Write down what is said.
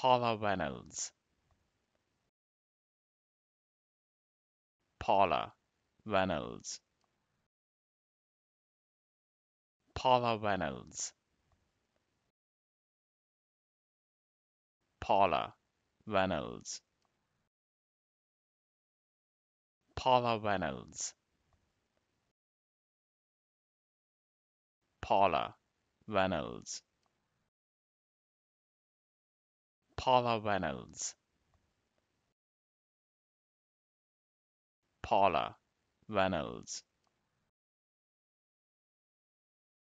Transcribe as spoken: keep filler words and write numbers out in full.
Paula Vennells, Paula Vennells, Paula Vennells, Paula Vennells, Paula Vennells, Paula Vennells, Paula Vennells, Paula Vennells.